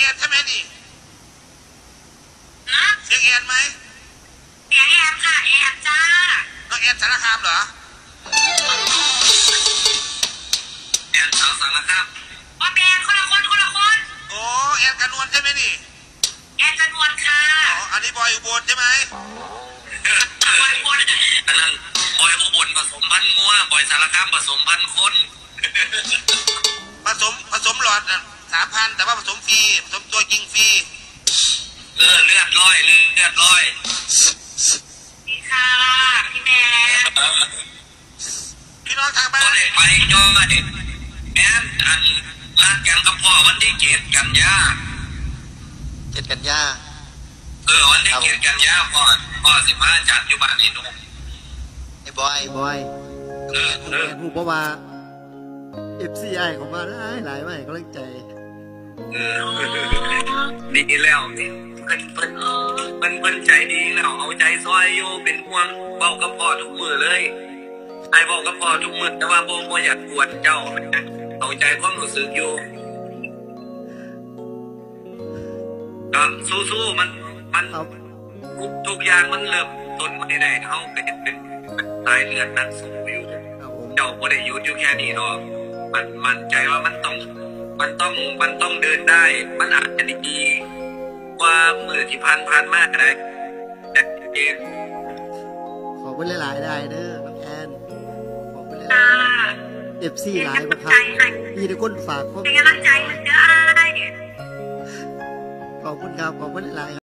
อนใช่ไหมนี่นะเสียงแอนไหมเสียงแอนค่ะแอนจ้าน้องแอนสารคามเหรอแอนชาวสารคามว่าแอนคนละคนคนละคนโอ้แอนกันนวลใช่ไหมนี่แอนจำนวนค่ะอ๋ออันนี้บอยอุบลใช่ไหมบอยบนอันนั้นบอยอุบลผสมพันธุ์งัวบอยสารคามผสมพันธุ์คนผสมหลอด3,000แต่ว่าผสมฟรีผสมตัวจริงฟรีเลือดลอยดีค่ะพี่แม่พี่น้องทางบ้านก็ได้ไปย่อเด็กแอนอันลาดกันกับพ่อวันที่7 กันยา 7 กันยาวันที่7 กันยาพ่อสิมาจัดอยู่บ้านนี่นุ่มไอ้บอยผู้เพราะว่า FCI ของมาหลายไม่กำลังใจดีแล้วนี่เพิ่นใจดีแล้วเอาใจซอยอยู่เป็นห่วงเบากับพ่อทุกมือเลยไอ้บอกกับพ่อทุกมือแต่ว่าบ่อยากกวนเจ้าเอาใจความรู้สึกอยู่ก็สู้ๆมันทุกอย่างมันเริ่มต้นไม่ได้เขาเป็นสายเลือดนักสู้อยู่เจ้าบ่ได้หยุดอยู่แค่นี้หรอกมันใจว่ามันต้องเดินได้มันอาจจะดีกว่ามือที่ผ่านมาได้แต่เองขอบคุณหลายๆได้เด้อน้องแอนขอบคุณหลายๆ FC หลายครับมีทุกคนฝากเป็นกำลังใจมันได้ขอบคุณครับขอบคุณหลาย